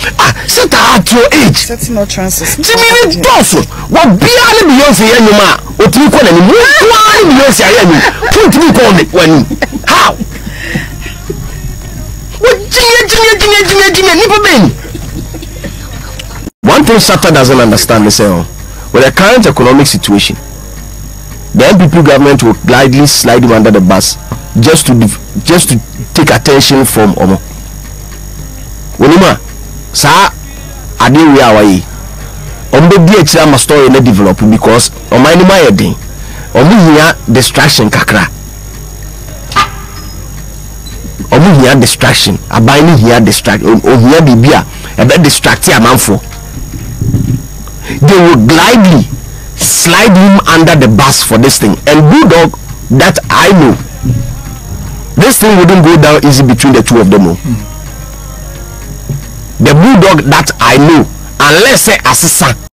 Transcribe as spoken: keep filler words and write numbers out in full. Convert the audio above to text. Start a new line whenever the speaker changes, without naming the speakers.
Ah, set at your age.
Setting no chances.
Jimmy Dawson, what Beyonce Beyonce and you ma, what you call any one Beyonce and you put me on it when how? What Jimmy Jimmy Jimmy Jimmy Jimmy Nipper Ben? One thing Shatta doesn't understand is uh, with the current economic situation, the N P P government will gladly slide him under the bus just to just to take attention from Omo. Wenima, sa ade we away. Ombe bi echi am story na develop because o man ma yedin. Omu hia distraction kakra. Omu hia distraction. Aban ni hia distract. O hia bibia e be distract amanfo. They will gladly slide him under the bus for this thing. And Bulldog, that I know, this thing wouldn't go down easy between the two of them. Mm. The Bulldog that I know, unless say assassin